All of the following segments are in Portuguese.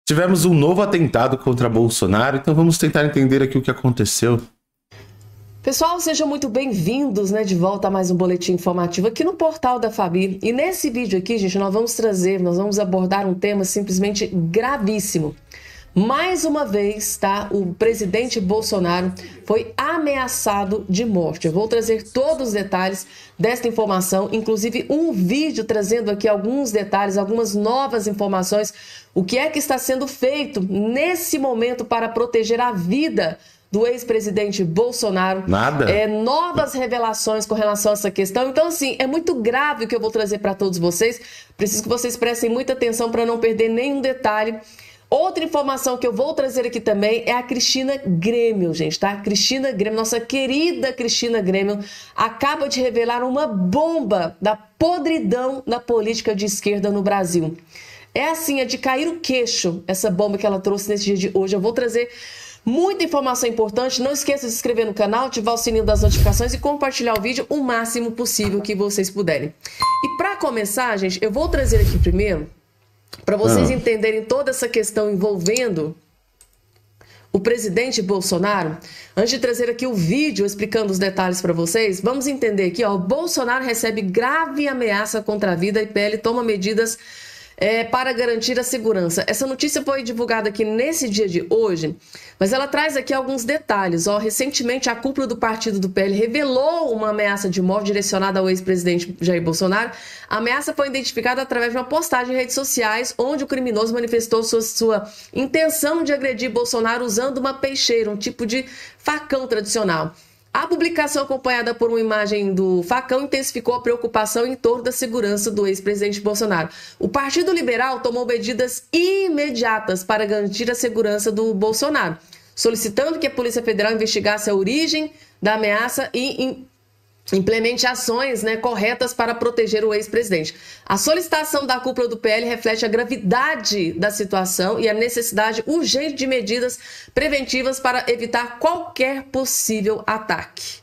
Tivemos um novo atentado contra Bolsonaro, então vamos tentar entender aqui o que aconteceu. Pessoal, sejam muito bem-vindos, de volta a mais um boletim informativo aqui no portal da Fabi. E nesse vídeo aqui, gente, nós vamos abordar um tema simplesmente gravíssimo. Mais uma vez, o presidente Bolsonaro foi ameaçado de morte. Eu vou trazer todos os detalhes desta informação, inclusive um vídeo trazendo aqui alguns detalhes, algumas novas informações, o que é que está sendo feito nesse momento para proteger a vida do ex-presidente Bolsonaro. Nada. Novas revelações com relação a essa questão. Então, assim, é muito grave o que eu vou trazer para todos vocês. Preciso que vocês prestem muita atenção para não perder nenhum detalhe. Outra informação que eu vou trazer aqui também é a Cristina Grêmio, gente, tá? Cristina Grêmio, nossa querida Cristina Grêmio, acaba de revelar uma bomba da podridão na política de esquerda no Brasil. É assim, é de cair o queixo essa bomba que ela trouxe nesse dia de hoje. Eu vou trazer muita informação importante. Não esqueça de se inscrever no canal, ativar o sininho das notificações e compartilhar o vídeo o máximo possível que vocês puderem. E para começar, gente, eu vou trazer aqui primeiro, para vocês entenderem toda essa questão envolvendo o presidente Bolsonaro. Antes de trazer aqui o vídeo explicando os detalhes para vocês, vamos entender aqui, ó, Bolsonaro recebe grave ameaça contra a vida e PL toma medidas para garantir a segurança. Essa notícia foi divulgada aqui nesse dia de hoje, mas ela traz aqui alguns detalhes. Ó, recentemente, a cúpula do partido do PL revelou uma ameaça de morte direcionada ao ex-presidente Jair Bolsonaro. A ameaça foi identificada através de uma postagem em redes sociais, onde o criminoso manifestou sua intenção de agredir Bolsonaro usando uma peixeira, um tipo de facão tradicional. A publicação, acompanhada por uma imagem do facão, intensificou a preocupação em torno da segurança do ex-presidente Bolsonaro. O Partido Liberal tomou medidas imediatas para garantir a segurança do Bolsonaro, solicitando que a Polícia Federal investigasse a origem da ameaça e implemente ações corretas para proteger o ex-presidente. A solicitação da cúpula do PL reflete a gravidade da situação e a necessidade urgente de medidas preventivas para evitar qualquer possível ataque.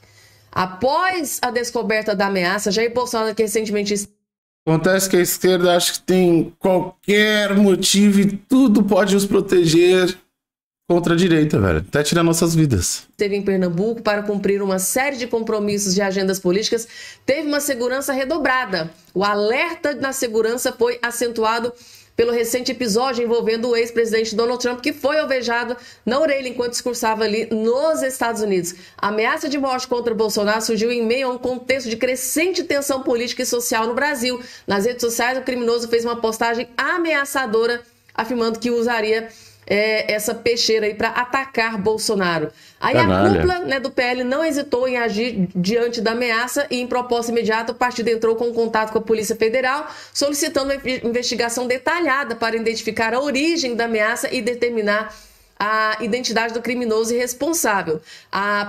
Após a descoberta da ameaça, Jair Bolsonaro, que recentemente... Acontece que a esquerda acha que tem qualquer motivo e tudo pode nos proteger contra a direita, velho. Até tirar nossas vidas. Esteve em Pernambuco para cumprir uma série de compromissos de agendas políticas, teve uma segurança redobrada. O alerta na segurança foi acentuado pelo recente episódio envolvendo o ex-presidente Donald Trump, que foi alvejado na orelha enquanto discursava ali nos Estados Unidos. A ameaça de morte contra Bolsonaro surgiu em meio a um contexto de crescente tensão política e social no Brasil. Nas redes sociais, o criminoso fez uma postagem ameaçadora, afirmando que usaria essa peixeira aí para atacar Bolsonaro. Aí a cúpula do PL não hesitou em agir diante da ameaça e, em proposta imediata, o partido entrou com contato com a Polícia Federal, solicitando uma investigação detalhada para identificar a origem da ameaça e determinar a identidade do criminoso e responsável. A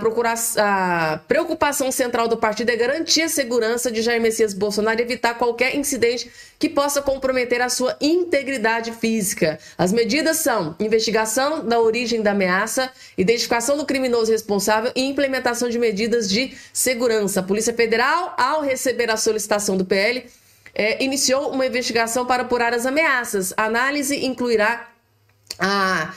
preocupação central do partido é garantir a segurança de Jair Messias Bolsonaro e evitar qualquer incidente que possa comprometer a sua integridade física. As medidas são investigação da origem da ameaça, identificação do criminoso responsável e implementação de medidas de segurança. A Polícia Federal, ao receber a solicitação do PL, iniciou uma investigação para apurar as ameaças. A análise incluirá a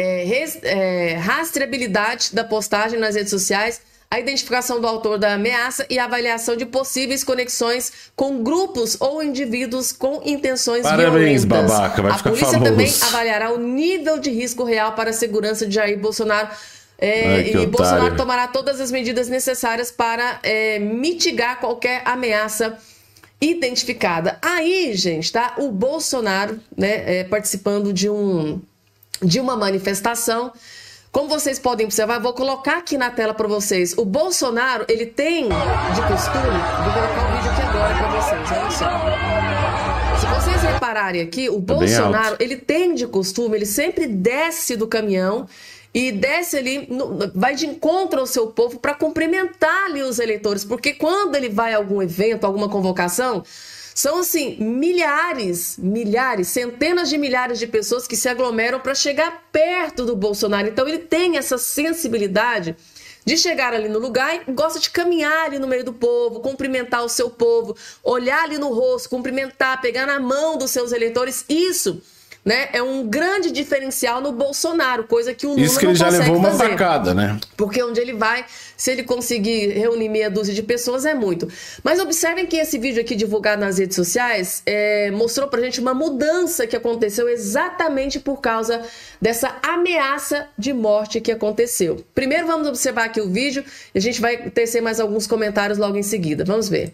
rastreabilidade da postagem nas redes sociais, a identificação do autor da ameaça e a avaliação de possíveis conexões com grupos ou indivíduos com intenções violentas. Babaca, vai ficar famoso. A polícia também avaliará o nível de risco real para a segurança de Jair Bolsonaro. Bolsonaro tomará todas as medidas necessárias para mitigar qualquer ameaça identificada. Aí, gente, o Bolsonaro, participando de uma manifestação. Como vocês podem observar, vou colocar aqui na tela para vocês. O Bolsonaro, ele tem de costume... Vou colocar o vídeo aqui agora para vocês, olha só. Se vocês repararem aqui, o Bolsonaro, ele tem de costume, ele sempre desce do caminhão e desce ali, vai de encontro ao seu povo para cumprimentar ali os eleitores, porque quando ele vai a algum evento, alguma convocação, são, assim, milhares, centenas de milhares de pessoas que se aglomeram para chegar perto do Bolsonaro. Então, ele tem essa sensibilidade de chegar ali no lugar e gosta de caminhar ali no meio do povo, cumprimentar o seu povo, olhar ali no rosto, cumprimentar, pegar na mão dos seus eleitores. Isso né, é um grande diferencial no Bolsonaro, coisa que o Lula Isso que não ele já consegue levou uma fazer. facada, né? Porque onde ele vai, se ele conseguir reunir meia dúzia de pessoas, é muito. Mas observem que esse vídeo aqui divulgado nas redes sociais mostrou pra gente uma mudança que aconteceu exatamente por causa dessa ameaça de morte que aconteceu. Primeiro vamos observar aqui o vídeo e a gente vai tecer mais alguns comentários logo em seguida. Vamos ver.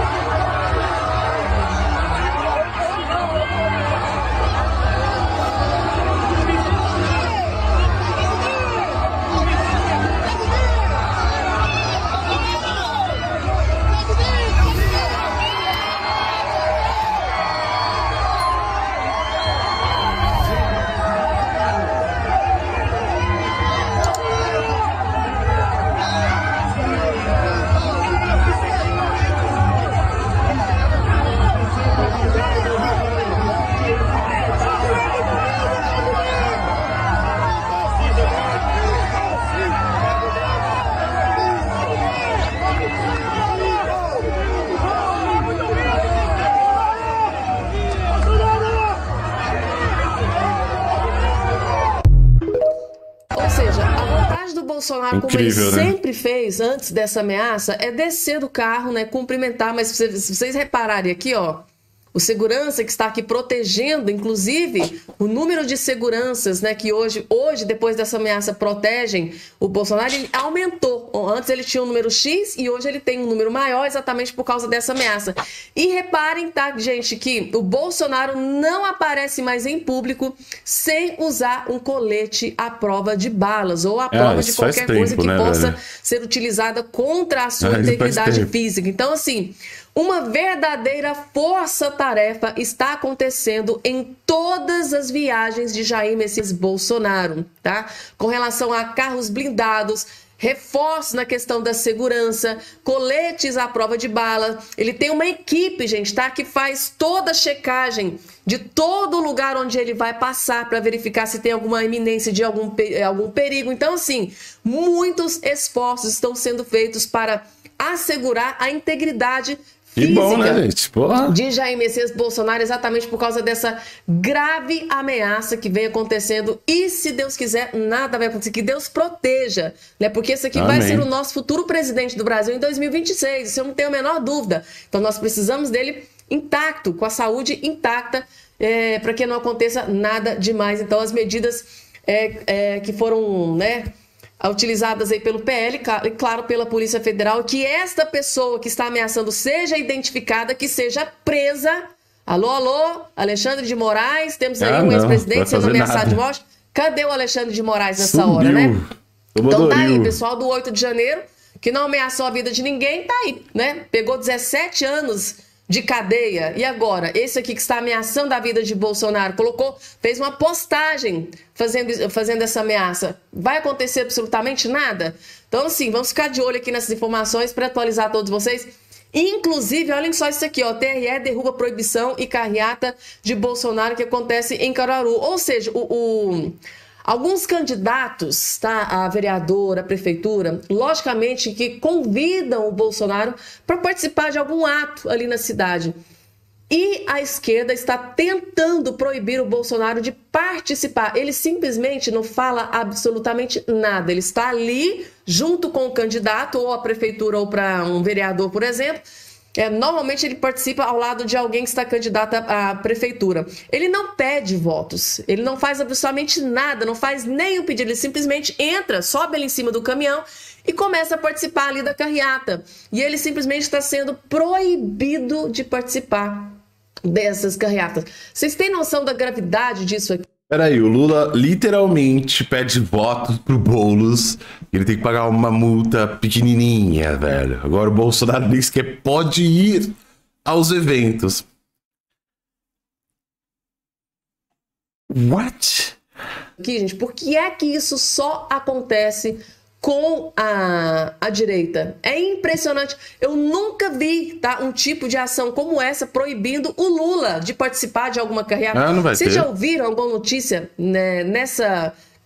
Bolsonaro, incrível, como ele né? sempre fez antes dessa ameaça, é descer do carro, né, cumprimentar, mas se vocês repararem aqui, ó, o segurança que está aqui protegendo, inclusive, o número de seguranças, né, que hoje, depois dessa ameaça, protegem o Bolsonaro, ele aumentou. Antes ele tinha um número X e hoje ele tem um número maior exatamente por causa dessa ameaça. E reparem, tá, gente, que o Bolsonaro não aparece mais em público sem usar um colete à prova de balas ou à prova de qualquer coisa que possa ser utilizada contra a sua integridade física. Então, assim, uma verdadeira força-tarefa está acontecendo em todas as viagens de Jair Messias Bolsonaro, tá? Com relação a carros blindados, reforços na questão da segurança, coletes à prova de bala. Ele tem uma equipe, gente, tá? Que faz toda a checagem de todo lugar onde ele vai passar para verificar se tem alguma iminência de algum perigo. Então, assim, muitos esforços estão sendo feitos para assegurar a integridade que bom, né, gente? Porra. De Jair Messias Bolsonaro, exatamente por causa dessa grave ameaça que vem acontecendo. E, se Deus quiser, nada vai acontecer. Que Deus proteja, né? Porque esse aqui vai ser o nosso futuro presidente do Brasil em 2026. Isso eu não tenho a menor dúvida. Então, nós precisamos dele intacto, com a saúde intacta, para que não aconteça nada demais. Então, as medidas que foram, né, utilizadas aí pelo PL e, claro, pela Polícia Federal, que esta pessoa que está ameaçando seja identificada, que seja presa. Alô, alô, Alexandre de Moraes, temos aí um ex-presidente sendo ameaçado de morte. Cadê o Alexandre de Moraes nessa hora, né? Então tá aí, pessoal do 8 de janeiro, que não ameaçou a vida de ninguém, tá aí, né? Pegou 17 anos de cadeia. E agora, esse aqui que está ameaçando a vida de Bolsonaro, fez uma postagem fazendo essa ameaça. Vai acontecer absolutamente nada? Então, assim, vamos ficar de olho aqui nessas informações para atualizar todos vocês. Inclusive, olhem só isso aqui, ó, TRE derruba proibição e carreata de Bolsonaro que acontece em Caruaru. Ou seja, alguns candidatos, tá, a vereador, a prefeitura, logicamente que convidam o Bolsonaro para participar de algum ato ali na cidade. E a esquerda está tentando proibir o Bolsonaro de participar. Ele simplesmente não fala absolutamente nada. Ele está ali junto com o candidato, ou a prefeitura, ou para um vereador, por exemplo. Normalmente ele participa ao lado de alguém que está candidato à prefeitura. Ele não pede votos, ele não faz absolutamente nada, não faz nem o pedido, ele simplesmente entra, sobe ali em cima do caminhão e começa a participar ali da carreata. E ele simplesmente está sendo proibido de participar dessas carreatas. Vocês têm noção da gravidade disso aqui? Peraí, o Lula literalmente pede votos pro Boulos. Ele tem que pagar uma multa pequenininha, velho. Agora o Bolsonaro diz que pode ir aos eventos. What? Aqui, gente, por que é que isso só acontece com a direita? É impressionante. Eu nunca vi, tá, um tipo de ação como essa proibindo o Lula de participar de alguma carreata. Não vai Vocês ter. já ouviram alguma notícia, né, nessa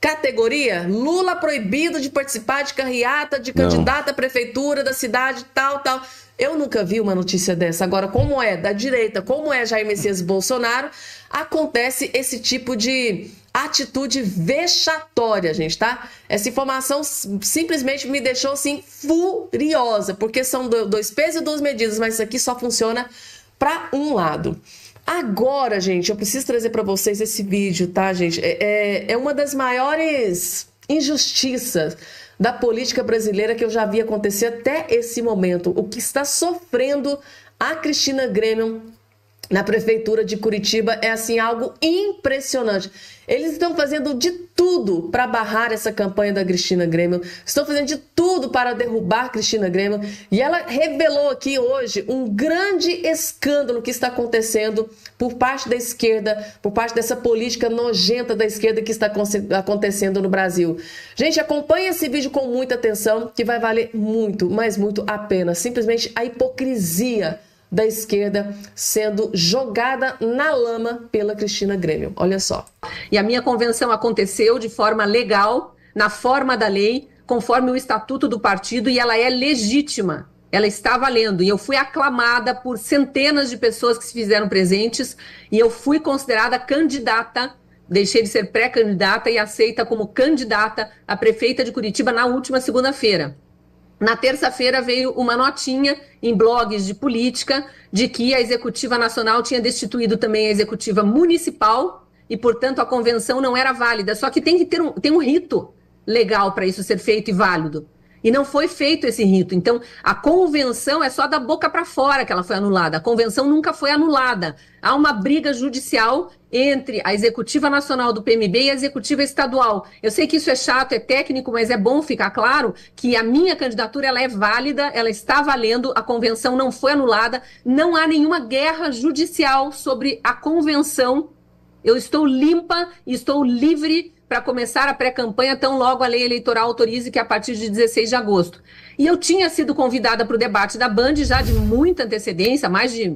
categoria, Lula proibido de participar de carreata de candidata à prefeitura da cidade, tal. Eu nunca vi uma notícia dessa. Agora, como é da direita, como é Jair Messias Bolsonaro, acontece esse tipo de atitude vexatória, gente, tá? Essa informação simplesmente me deixou, assim, furiosa, porque são dois pesos e duas medidas, mas isso aqui só funciona para um lado. Agora, gente, eu preciso trazer para vocês esse vídeo, tá, gente? É uma das maiores injustiças da política brasileira que eu já vi acontecer até esse momento. O que está sofrendo a Cristina Grêmio na prefeitura de Curitiba é, assim, algo impressionante. Eles estão fazendo de tudo para barrar essa campanha da Cristina Grêmio, estão fazendo de tudo para derrubar Cristina Grêmio, e ela revelou aqui hoje um grande escândalo que está acontecendo por parte da esquerda, por parte dessa política nojenta da esquerda que está acontecendo no Brasil. Gente, acompanhe esse vídeo com muita atenção, que vai valer muito, mas muito a pena. Simplesmente a hipocrisia da esquerda sendo jogada na lama pela Cristina Grêmio. Olha só. E a minha convenção aconteceu de forma legal, na forma da lei, conforme o estatuto do partido, e ela é legítima. Ela está valendo. E eu fui aclamada por centenas de pessoas que se fizeram presentes, e eu fui considerada candidata, deixei de ser pré-candidata e aceita como candidata a prefeita de Curitiba na última segunda-feira. Na terça-feira veio uma notinha em blogs de política de que a Executiva Nacional tinha destituído também a Executiva Municipal e, portanto, a convenção não era válida. Só que tem que ter um rito legal para isso ser feito e válido. E não foi feito esse rito. Então, a convenção é só da boca para fora que ela foi anulada. A convenção nunca foi anulada. Há uma briga judicial entre a Executiva Nacional do PMB e a Executiva Estadual. Eu sei que isso é chato, é técnico, mas é bom ficar claro que a minha candidatura ela é válida, ela está valendo, a convenção não foi anulada, não há nenhuma guerra judicial sobre a convenção. Eu estou limpa e estou livre para começar a pré-campanha tão logo a lei eleitoral autorize, que é a partir de 16 de agosto. E eu tinha sido convidada para o debate da Band já de muita antecedência, mais de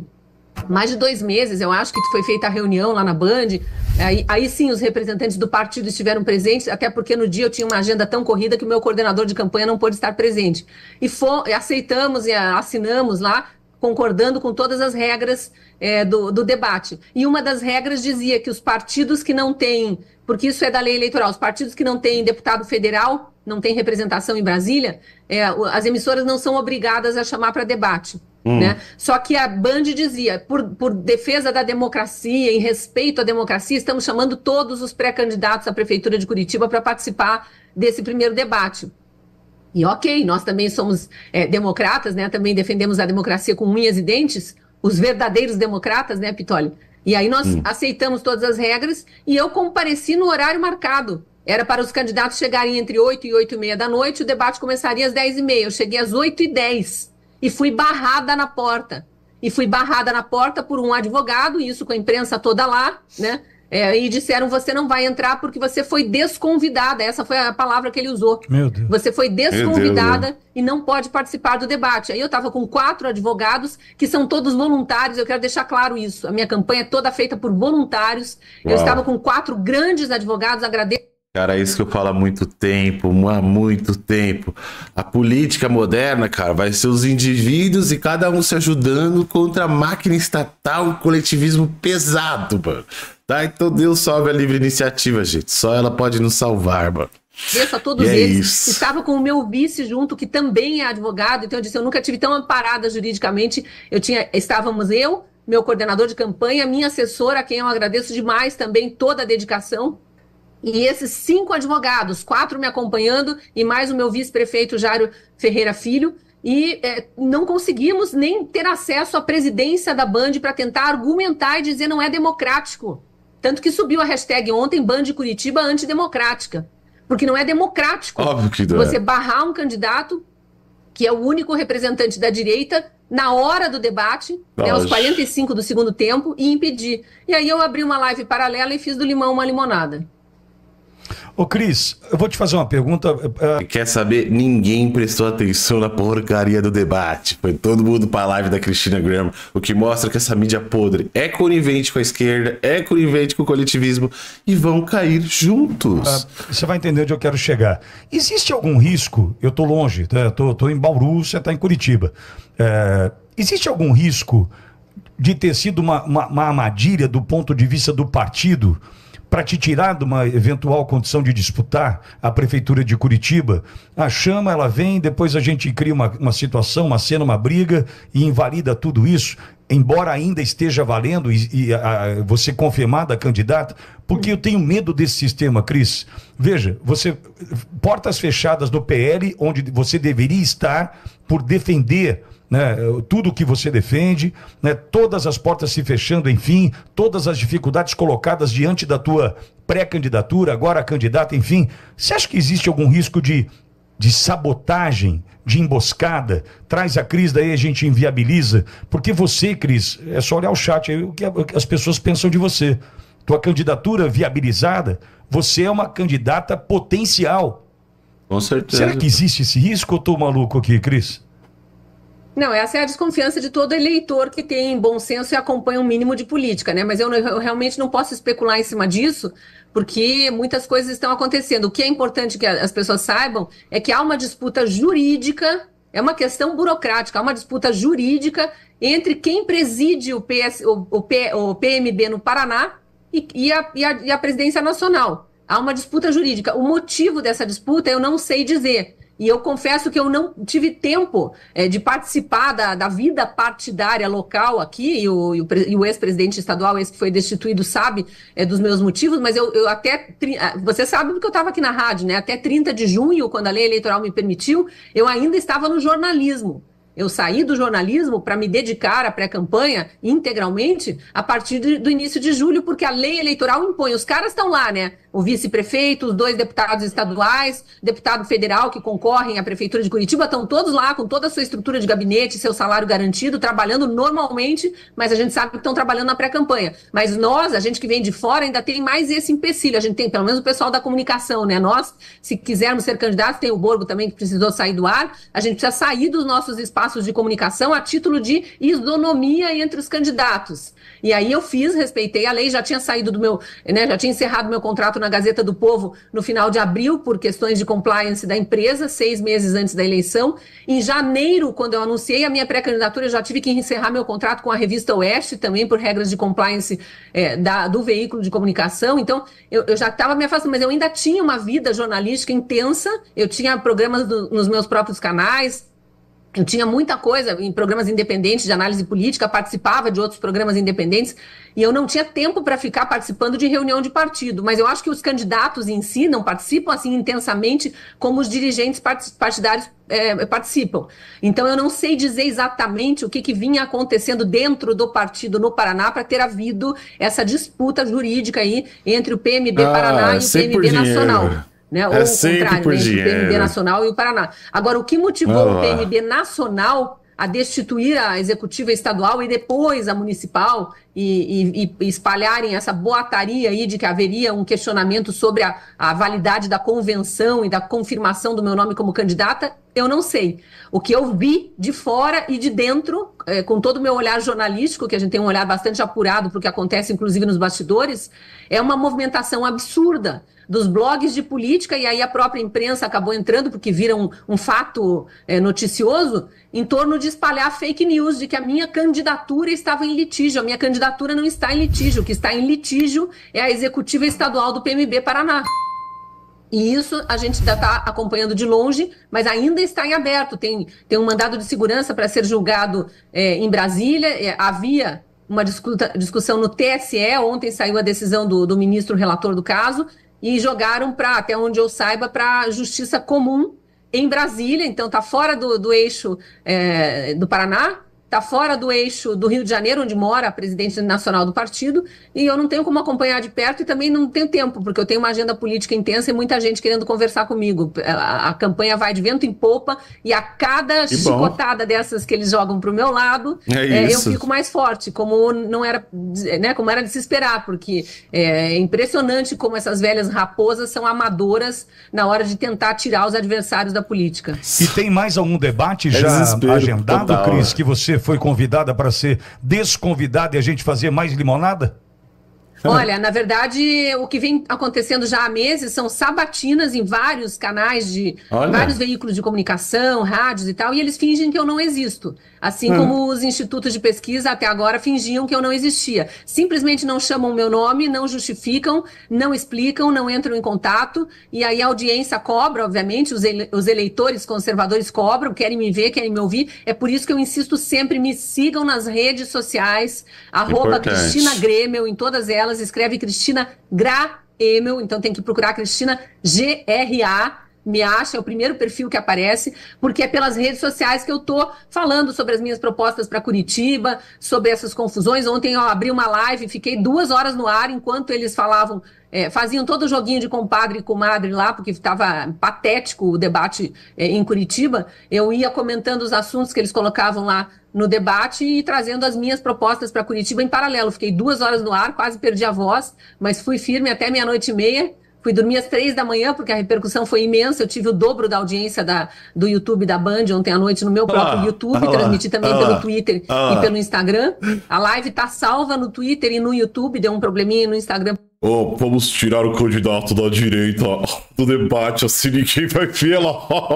2 meses, eu acho que foi feita a reunião lá na Band. Aí sim os representantes do partido estiveram presentes, até porque no dia eu tinha uma agenda tão corrida que o meu coordenador de campanha não pôde estar presente. E aceitamos e assinamos lá, concordando com todas as regras do debate. E uma das regras dizia que os partidos que não têm, porque isso é da lei eleitoral, os partidos que não têm deputado federal, não têm representação em Brasília, as emissoras não são obrigadas a chamar para debate. Né? Só que a Band dizia, por defesa da democracia, em respeito à democracia, estamos chamando todos os pré-candidatos à Prefeitura de Curitiba para participar desse primeiro debate. E ok, nós também somos democratas, né? Também defendemos a democracia com unhas e dentes, os verdadeiros democratas, né, Pitoli? E aí nós aceitamos todas as regras e eu compareci no horário marcado. Era para os candidatos chegarem entre 8 e 8h30 da noite, o debate começaria às 10h30. Eu cheguei às 8h10 e fui barrada na porta. E fui barrada na porta por um advogado, isso com a imprensa toda lá, né? E disseram, você não vai entrar porque você foi desconvidada. Essa foi a palavra que ele usou. Meu Deus. Você foi desconvidada e não pode participar do debate. Aí eu estava com 4 advogados, que são todos voluntários, eu quero deixar claro isso. A minha campanha é toda feita por voluntários. Uau. Eu estava com 4 grandes advogados, agradeço. Cara, é isso que eu falo há muito tempo. A política moderna, cara, vai ser os indivíduos e cada um se ajudando contra a máquina estatal e coletivismo pesado, mano. Tá? Então Deus salve a livre iniciativa, gente. Só ela pode nos salvar, mano. Agradeço a todos eles. Estava com o meu vice junto, que também é advogado. Então eu disse, eu nunca tive tão amparada juridicamente. Estávamos eu, meu coordenador de campanha, minha assessora, a quem eu agradeço demais também toda a dedicação. E esses 5 advogados, 4 me acompanhando e mais o meu vice-prefeito Jário Ferreira Filho. E não conseguimos nem ter acesso à presidência da Band para tentar argumentar e dizer não é democrático. Tanto que subiu a hashtag ontem, Band Curitiba antidemocrática. Porque não é democrático. Óbvio que não. Você barrar um candidato que é o único representante da direita na hora do debate, né, aos 45 do segundo tempo, e impedir. E aí eu abri uma live paralela e fiz do limão uma limonada. Ô Cris, eu vou te fazer uma pergunta. Quer saber? Ninguém prestou atenção na porcaria do debate. Foi todo mundo pra live da Cristina Graham, o que mostra que essa mídia podre é conivente com a esquerda, é conivente com o coletivismo e vão cair juntos. Você vai entender onde eu quero chegar. Existe algum risco? Eu tô longe, tá? Tô em Bauru, você tá em Curitiba. Existe algum risco de ter sido uma armadilha do ponto de vista do partido para te tirar de uma eventual condição de disputar a prefeitura de Curitiba? A chama, ela vem, depois a gente cria uma situação, uma cena, uma briga e invalida tudo isso, embora ainda esteja valendo você confirmada candidata, porque eu tenho medo desse sistema, Cris. Veja, portas fechadas do PL, onde você deveria estar por defender, né, tudo que você defende, né, todas as portas se fechando, enfim, todas as dificuldades colocadas diante da tua pré-candidatura, agora candidata, enfim. Você acha que existe algum risco de sabotagem, de emboscada? Traz a Cris, daí a gente inviabiliza, porque você, Cris, é só olhar o chat, o que as pessoas pensam de você. Tua candidatura viabilizada, você é uma candidata potencial. Com certeza. Será que existe esse risco ou tô maluco aqui, Cris? Não, essa é a desconfiança de todo eleitor que tem bom senso e acompanha um mínimo de política, né? Mas eu realmente não posso especular em cima disso, porque muitas coisas estão acontecendo. O que é importante que as pessoas saibam é que há uma disputa jurídica, é uma questão burocrática, há uma disputa jurídica entre quem preside o PMB no Paraná e a presidência nacional. Há uma disputa jurídica. O motivo dessa disputa eu não sei dizer. E eu confesso que eu não tive tempo de participar da vida partidária local aqui, e o ex-presidente estadual, esse que foi destituído, sabe dos meus motivos, mas eu até... Você sabe porque eu estava aqui na rádio, né? Até 30 de junho, quando a lei eleitoral me permitiu, eu ainda estava no jornalismo. Eu saí do jornalismo para me dedicar à pré-campanha integralmente a partir do início de julho, porque a lei eleitoral impõe. Os caras estão lá, né? O vice-prefeito, os 2 deputados estaduais, deputado federal que concorrem à prefeitura de Curitiba, estão todos lá com toda a sua estrutura de gabinete, seu salário garantido, trabalhando normalmente, mas a gente sabe que estão trabalhando na pré-campanha. Mas nós, a gente que vem de fora, ainda tem mais esse empecilho. A gente tem, pelo menos o pessoal da comunicação, né? Nós, se quisermos ser candidatos, tem o Borgo também que precisou sair do ar, a gente precisa sair dos nossos espaços de comunicação a título de isonomia entre os candidatos. E aí eu respeitei a lei, já tinha saído já tinha encerrado meu contrato na Gazeta do Povo no final de abril, por questões de compliance da empresa, 6 meses antes da eleição. Em janeiro, quando eu anunciei a minha pré-candidatura, eu já tive que encerrar meu contrato com a revista Oeste, também por regras de compliance do veículo de comunicação. Então, eu já estava me afastando, mas eu ainda tinha uma vida jornalística intensa, eu tinha programas nos meus próprios canais, eu tinha muita coisa em programas independentes de análise política, participava de outros programas independentes e eu não tinha tempo para ficar participando de reunião de partido. Mas eu acho que os candidatos em si não participam assim intensamente como os dirigentes partidários participam. Então eu não sei dizer exatamente o que vinha acontecendo dentro do partido no Paraná para ter havido essa disputa jurídica aí entre o PMB Paraná e o PMB Nacional. Né? Ou o contrário, né? Entre o PMB Nacional e o Paraná. Agora, o que motivou o PMB Nacional a destituir a executiva estadual e depois a municipal e espalharem essa boataria aí de que haveria um questionamento sobre a validade da convenção e da confirmação do meu nome como candidata, eu não sei. O que eu vi de fora e de dentro, com todo o meu olhar jornalístico, que a gente tem um olhar bastante apurado para o que acontece, inclusive nos bastidores, é uma movimentação absurda dos blogs de política, e aí a própria imprensa acabou entrando, porque vira um fato noticioso, em torno de espalhar fake news, de que a minha candidatura estava em litígio. A minha candidatura não está em litígio. O que está em litígio é a executiva estadual do PMB Paraná. E isso a gente ainda está acompanhando de longe, mas ainda está em aberto. Tem um mandado de segurança para ser julgado em Brasília. Havia uma discussão no TSE, ontem saiu a decisão do ministro relator do caso, e jogaram para, até onde eu saiba, para a Justiça Comum em Brasília. Então está fora do eixo do Paraná, está fora do eixo do Rio de Janeiro, onde mora a presidente nacional do partido, e eu não tenho como acompanhar de perto e também não tenho tempo, porque eu tenho uma agenda política intensa e muita gente querendo conversar comigo. A campanha vai de vento em popa e a cada chicotada dessas que eles jogam para o meu lado, eu fico mais forte, como não era, né, como era de se esperar, porque é impressionante como essas velhas raposas são amadoras na hora de tentar tirar os adversários da política. E tem mais algum debate já agendado, total, Cris, que você foi convidada para ser desconvidada e a gente fazer mais limonada? Olha, na verdade, o que vem acontecendo já há meses são sabatinas em vários canais de vários veículos de comunicação, rádios e tal, e eles fingem que eu não existo. Assim como os institutos de pesquisa até agora fingiam que eu não existia. Simplesmente não chamam o meu nome, não justificam, não explicam, não entram em contato, e aí a audiência cobra, obviamente, os eleitores conservadores cobram, querem me ver, querem me ouvir. É por isso que eu insisto sempre, me sigam nas redes sociais, @Cristina Gremel, em todas elas, escreve Cristina Graemel, então tem que procurar Cristina GRA, me acha, é o primeiro perfil que aparece, porque é pelas redes sociais que eu tô falando sobre as minhas propostas para Curitiba, sobre essas confusões. Ontem eu abri uma live, fiquei 2 horas no ar enquanto eles falavam, faziam todo o joguinho de compadre e comadre lá, porque estava patético o debate em Curitiba. Eu ia comentando os assuntos que eles colocavam lá no debate e trazendo as minhas propostas para Curitiba em paralelo. Fiquei 2 horas no ar, quase perdi a voz, mas fui firme até 00:30. Fui dormir às 3 da manhã, porque a repercussão foi imensa. Eu tive o dobro da audiência do YouTube da Band ontem à noite no meu próprio YouTube. Transmiti também pelo Twitter e pelo Instagram. A live tá salva no Twitter e no YouTube. Deu um probleminha no Instagram. Vamos tirar o candidato da direita do debate, assim ninguém vai vê-la.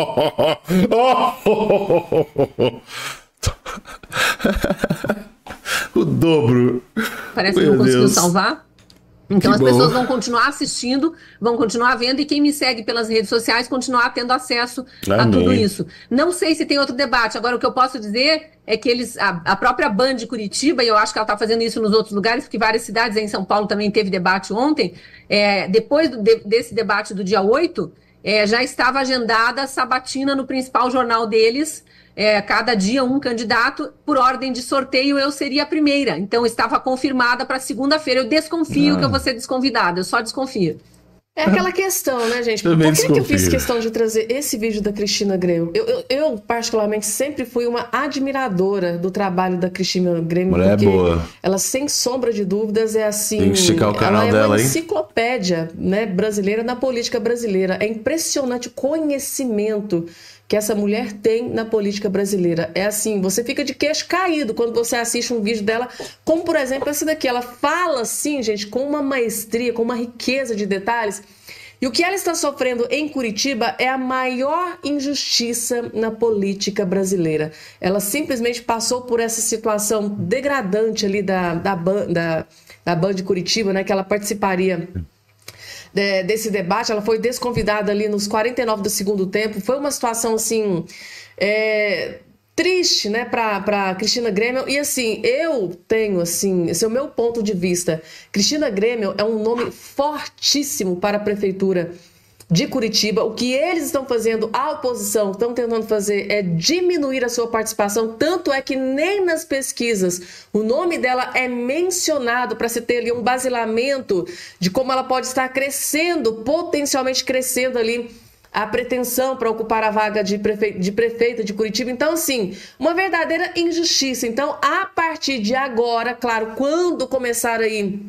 O dobro. Parece que não conseguiu salvar. Então as pessoas vão continuar assistindo, vão continuar vendo, e quem me segue pelas redes sociais continuar tendo acesso a tudo isso. Não sei se tem outro debate. Agora, o que eu posso dizer é que a própria Band de Curitiba, e eu acho que ela está fazendo isso nos outros lugares, porque várias cidades em São Paulo também teve debate ontem, depois desse debate do dia 8, já estava agendada a sabatina no principal jornal deles. Cada dia um candidato, por ordem de sorteio eu seria a primeira, então estava confirmada para segunda-feira. Eu desconfio que eu vou ser desconvidada, eu só desconfio. É aquela questão, né, gente? Por que eu fiz questão de trazer esse vídeo da Cristina Gremel? Eu, particularmente, sempre fui uma admiradora do trabalho da Cristina Gremel. Mulher porque boa. Ela, sem sombra de dúvidas, é assim... Tem que esticar o canal ela dela, uma enciclopédia, né, brasileira na política brasileira. É impressionante o conhecimento que essa mulher tem na política brasileira. É assim, você fica de queixo caído quando você assiste um vídeo dela, como, por exemplo, esse daqui. Ela fala assim, gente, com uma maestria, com uma riqueza de detalhes. E o que ela está sofrendo em Curitiba é a maior injustiça na política brasileira. Ela simplesmente passou por essa situação degradante ali da Band de Curitiba, né, que ela participaria desse debate. Ela foi desconvidada ali nos 49 do segundo tempo. Foi uma situação assim triste, né, para Cristina Gremel. E assim, eu tenho assim, esse é o meu ponto de vista. Cristina Gremel é um nome fortíssimo para a prefeitura de Curitiba. O que eles estão fazendo, a oposição estão tentando fazer, é diminuir a sua participação. Tanto é que nem nas pesquisas o nome dela é mencionado, para se ter ali um basilamento de como ela pode estar crescendo, potencialmente crescendo ali a pretensão para ocupar a vaga de prefeita de Curitiba. Então, assim, uma verdadeira injustiça. Então, a partir de agora, claro, quando começar aí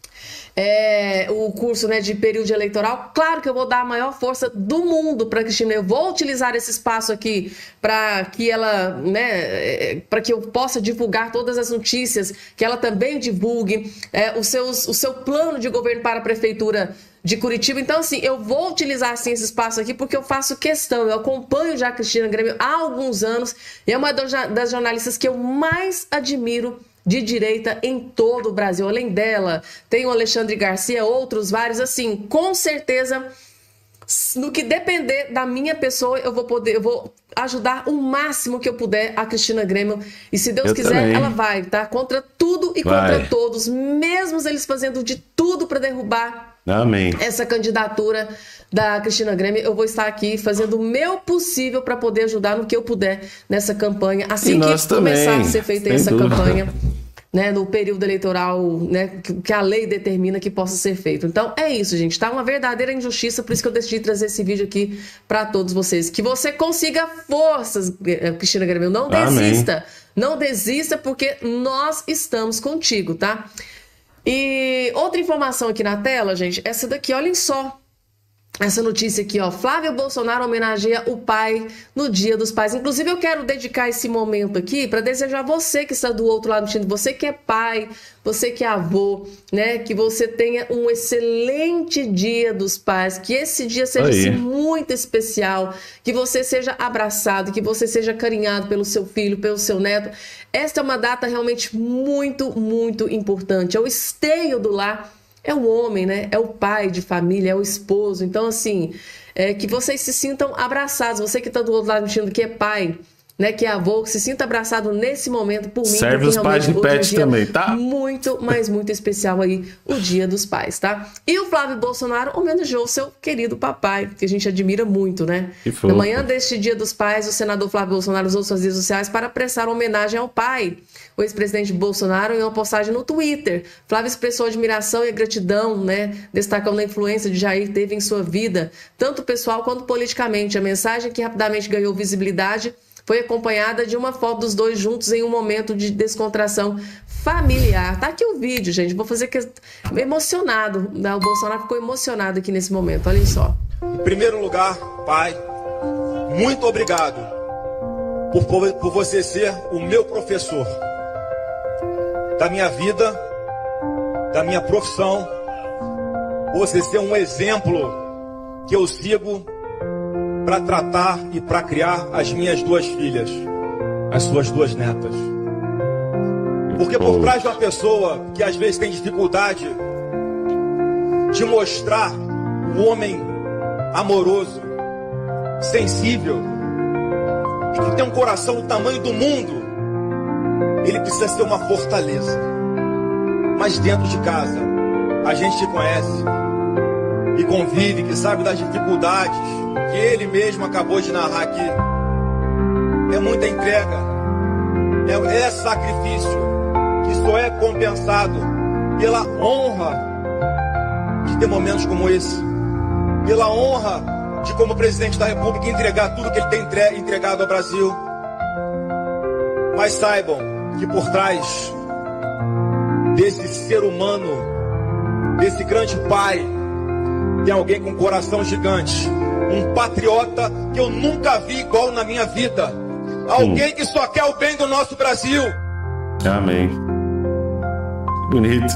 o curso, né, de período eleitoral, claro que eu vou dar a maior força do mundo para a Cristina. Eu vou utilizar esse espaço aqui para que ela, né, para que eu possa divulgar todas as notícias, que ela também divulgue o seu plano de governo para a prefeitura de Curitiba. Então, assim, eu vou utilizar assim esse espaço aqui porque eu faço questão. Eu acompanho já a Cristina Gremel há alguns anos e é uma das jornalistas que eu mais admiro de direita em todo o Brasil. Além dela, tem o Alexandre Garcia, outros vários, assim, com certeza, no que depender da minha pessoa, eu vou ajudar o máximo que eu puder a Cristina Gremel. E se Deus quiser, também. Ela vai, tá? Contra tudo e contra todos, mesmo eles fazendo de tudo para derrubar Amém. essa candidatura da Cristina Greme. Eu vou estar aqui fazendo o meu possível para poder ajudar no que eu puder nessa campanha. Assim que começar a ser feita essa campanha, né, no período eleitoral, né, que a lei determina que possa ser feito. Então é isso, gente, tá uma verdadeira injustiça, por isso que eu decidi trazer esse vídeo aqui para todos vocês. Que você consiga forças, Cristina Greme, não desista. Não desista, porque nós estamos contigo, tá? E outra informação aqui na tela, gente, essa daqui, olhem só. Essa notícia aqui, ó, Flávio Bolsonaro homenageia o pai no Dia dos Pais. Inclusive, eu quero dedicar esse momento aqui para desejar você que está do outro lado do time, você que é pai, você que é avô, né, que você tenha um excelente Dia dos Pais, que esse dia seja assim, muito especial, que você seja abraçado, que você seja carinhado pelo seu filho, pelo seu neto. Esta é uma data realmente muito, muito importante. É o esteio do lar. É o homem, né? É o pai de família, é o esposo. Então, assim, que vocês se sintam abraçados. Você que está do outro lado mentindo que é pai, né? Que é avô, que se sinta abraçado nesse momento por mim. Serve os pais de pet também, tá? Muito, mas muito especial aí o Dia dos Pais, tá? E o Flávio Bolsonaro homenageou seu querido papai, que a gente admira muito, né? Na manhã deste Dia dos Pais, o senador Flávio Bolsonaro usou suas redes sociais para prestar homenagem ao pai. O ex-presidente Bolsonaro, em uma postagem no Twitter, Flávio expressou admiração e gratidão, né, destacando a influência de Jair teve em sua vida, tanto pessoal quanto politicamente. A mensagem, que rapidamente ganhou visibilidade, foi acompanhada de uma foto dos dois juntos em um momento de descontração familiar. Tá aqui o vídeo, gente. Vou fazer que emocionado. O Bolsonaro ficou emocionado aqui nesse momento. Olhem só. Em primeiro lugar, pai, muito obrigado por você ser o meu professor da minha vida, da minha profissão, você ser um exemplo que eu sigo para tratar e para criar as minhas duas filhas, as suas duas netas. Porque por trás de uma pessoa que às vezes tem dificuldade de mostrar o homem amoroso, sensível e que tem um coração do tamanho do mundo, ele precisa ser uma fortaleza. Mas dentro de casa, a gente te conhece e convive, que sabe das dificuldades que ele mesmo acabou de narrar aqui. É muita entrega, é sacrifício que só é compensado pela honra de ter momentos como esse, pela honra de, como presidente da República, entregar tudo que ele tem entregado ao Brasil. Mas saibam que por trás desse ser humano, desse grande pai, tem alguém com um coração gigante, um patriota que eu nunca vi igual na minha vida, alguém que só quer o bem do nosso Brasil. Amém. Bonito.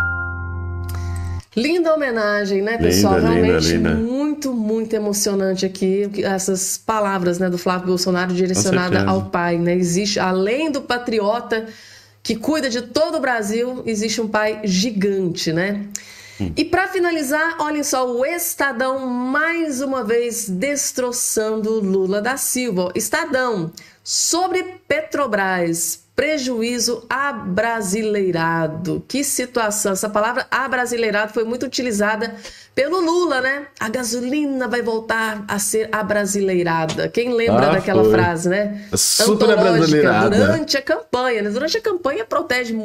Linda homenagem, né, pessoal? Linda, realmente linda. muito, muito emocionante aqui, essas palavras, né, do Flávio Bolsonaro direcionada ao pai, né? Existe, além do patriota que cuida de todo o Brasil, existe um pai gigante, né? E para finalizar, olhem só, o Estadão mais uma vez destroçando Lula da Silva. Estadão, sobre Petrobras, prejuízo abrasileirado. Que situação, essa palavra abrasileirado foi muito utilizada pelo Lula, né? A gasolina vai voltar a ser abrasileirada. Quem lembra daquela frase, né? Super abrasileirada. Durante a campanha, né? Durante a campanha protege,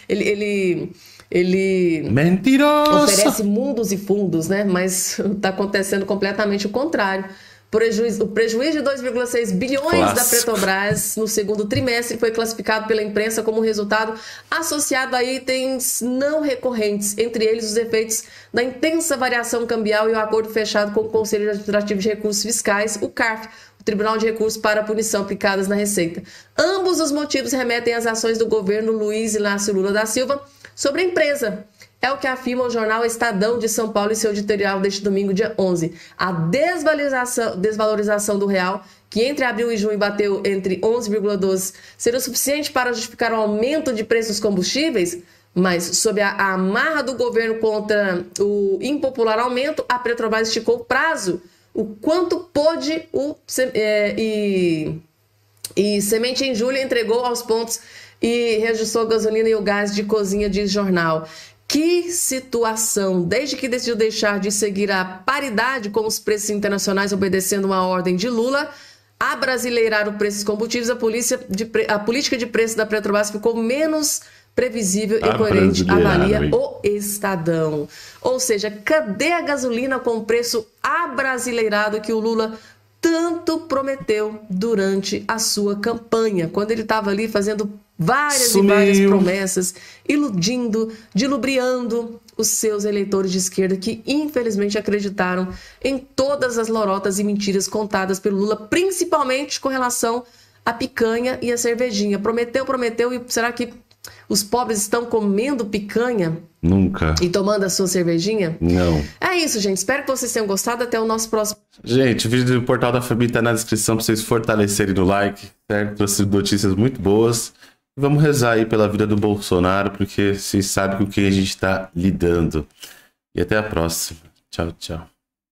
ele mentiroso, oferece mundos e fundos, né? Mas está acontecendo completamente o contrário. O prejuízo de 2,6 bilhões da Petrobras no segundo trimestre foi classificado pela imprensa como resultado associado a itens não recorrentes, entre eles os efeitos da intensa variação cambial e o acordo fechado com o Conselho Administrativo de Recursos Fiscais, o CARF, o Tribunal de Recursos para a Punição aplicadas na Receita. Ambos os motivos remetem às ações do governo Luiz Inácio Lula da Silva sobre a empresa. É o que afirma o jornal Estadão de São Paulo em seu editorial deste domingo, dia 11. A desvalorização do real, que entre abril e junho bateu entre 11,12, seria o suficiente para justificar o aumento de preços dos combustíveis? Mas, sob a amarra do governo contra o impopular aumento, a Petrobras esticou o prazo, o quanto pôde, e Semente em julho entregou aos pontos e reajustou a gasolina e o gás de cozinha, diz jornal. Que situação! Desde que decidiu deixar de seguir a paridade com os preços internacionais, obedecendo uma ordem de Lula, abrasileirar o preço dos combustíveis, a política de preço da Petrobras ficou menos previsível e coerente, avalia o Estadão. Ou seja, cadê a gasolina com preço abrasileirado que o Lula tanto prometeu durante a sua campanha, quando ele estava ali fazendo várias e várias promessas, iludindo, dilubriando os seus eleitores de esquerda que infelizmente acreditaram em todas as lorotas e mentiras contadas pelo Lula, principalmente com relação à picanha e à cervejinha. Prometeu, e será que os pobres estão comendo picanha? Nunca. E tomando a sua cervejinha? Não. É isso, gente. Espero que vocês tenham gostado. Até o nosso próximo. Gente, o vídeo do Portal da Família tá na descrição pra vocês fortalecerem no like, certo? Trouxe notícias muito boas. Vamos rezar aí pela vida do Bolsonaro, porque vocês sabem com quem a gente tá lidando. E até a próxima. Tchau, tchau.